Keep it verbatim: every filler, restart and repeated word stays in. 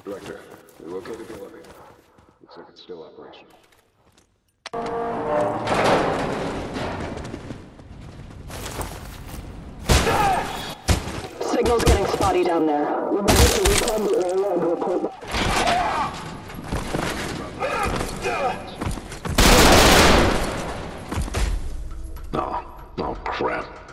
Director, we located the elevator. Looks like it's still operational. Signal's getting spotty down there. Remember to recon the area and report. Oh, oh crap.